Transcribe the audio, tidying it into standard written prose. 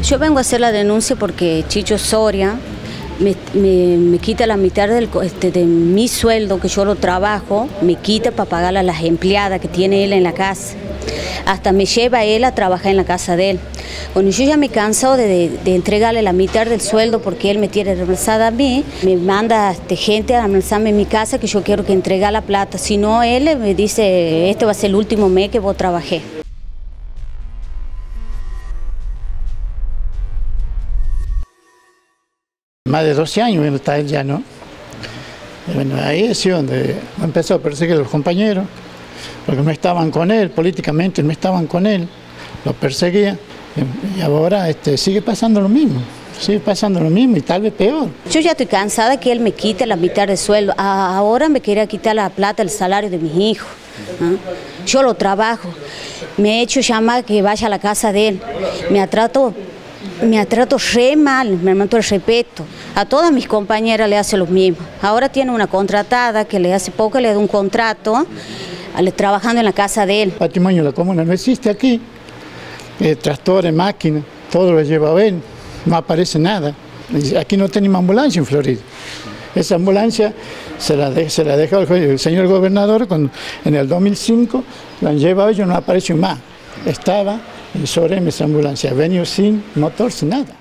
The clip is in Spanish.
Yo vengo a hacer la denuncia porque Chicho Soria me quita la mitad de mi sueldo, que yo lo trabajo, me quita para pagarle a las empleadas que tiene él en la casa. Hasta me lleva él a trabajar en la casa de él. Bueno, yo ya me he cansado de entregarle la mitad del sueldo porque él me tiene reemplazada a mí. Me manda gente a reemplazarme en mi casa, que yo quiero que entregue la plata. Si no, él me dice, este va a ser el último mes que vos trabajé. Más de 12 años está él ya, ¿no? Y bueno, ahí es donde empezó a perseguir a los compañeros, porque no estaban con él, políticamente no estaban con él, los perseguía, y ahora sigue pasando lo mismo y tal vez peor. Yo ya estoy cansada que él me quite la mitad del sueldo, ahora me quería quitar la plata, el salario de mis hijos. Yo lo trabajo, me he hecho llamar que vaya a la casa de él, me trato re mal, me falta el respeto. A todas mis compañeras le hace lo mismo. Ahora tiene una contratada que hace poco le da un contrato trabajando en la casa de él. Patrimonio de la comuna no existe aquí. Tractores, máquinas, todo lo lleva él, no aparece nada. Aquí no tenemos ambulancia en Florida. Esa ambulancia se la dejó el señor gobernador cuando en el 2005 la han llevado, ellos no apareció más. Estaba sobre esa ambulancia, venido sin motor, sin nada.